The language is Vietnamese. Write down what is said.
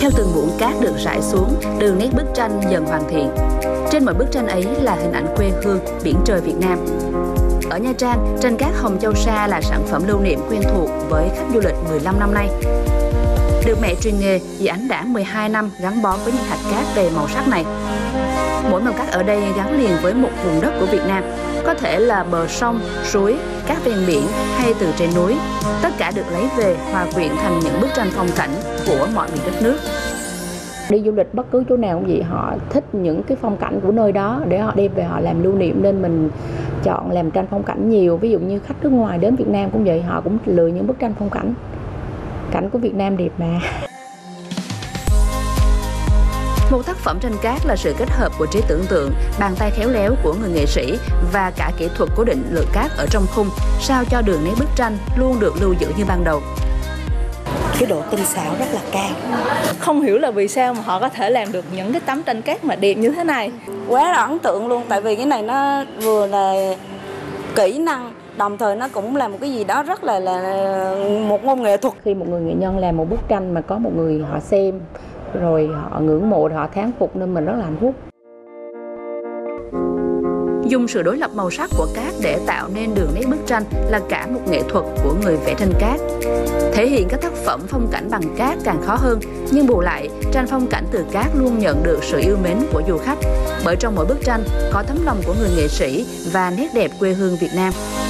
Theo từng muỗng cát được rải xuống, đường nét bức tranh dần hoàn thiện. Trên mọi bức tranh ấy là hình ảnh quê hương, biển trời Việt Nam. Ở Nha Trang, tranh cát Hồng Châu Sa là sản phẩm lưu niệm quen thuộc với khách du lịch 15 năm nay. Được mẹ truyền nghề, dì Ánh đã 12 năm gắn bó với những thạch cát đầy màu sắc này. Mỗi màu cát ở đây gắn liền với một vùng đất của Việt Nam, có thể là bờ sông, suối, cát ven biển hay từ trên núi. Tất cả được lấy về hòa quyện thành những bức tranh phong cảnh của mọi miền đất nước. Đi du lịch bất cứ chỗ nào cũng vậy, họ thích những cái phong cảnh của nơi đó để họ đem về họ làm lưu niệm, nên mình chọn làm tranh phong cảnh nhiều. Ví dụ như khách nước ngoài đến Việt Nam cũng vậy, họ cũng lựa những bức tranh phong cảnh. Cảnh của Việt Nam đẹp mà. Một tác phẩm tranh cát là sự kết hợp của trí tưởng tượng, bàn tay khéo léo của người nghệ sĩ và cả kỹ thuật cố định lượng cát ở trong khung, sao cho đường nét bức tranh luôn được lưu giữ như ban đầu. Cái độ tinh xảo rất là cao. Không hiểu là vì sao mà họ có thể làm được những cái tấm tranh cát mà đẹp như thế này. Quá là ấn tượng luôn, tại vì cái này nó vừa là kỹ năng, đồng thời nó cũng là một cái gì đó rất là một môn nghệ thuật. Khi một người nghệ nhân làm một bức tranh mà có một người họ xem, rồi họ ngưỡng mộ, họ thán phục, nên mình rất là hạnh phúc. Dùng sự đối lập màu sắc của cát để tạo nên đường nét bức tranh là cả một nghệ thuật của người vẽ tranh cát. Thể hiện các tác phẩm phong cảnh bằng cát càng khó hơn, nhưng bù lại, tranh phong cảnh từ cát luôn nhận được sự yêu mến của du khách. Bởi trong mỗi bức tranh có tấm lòng của người nghệ sĩ và nét đẹp quê hương Việt Nam.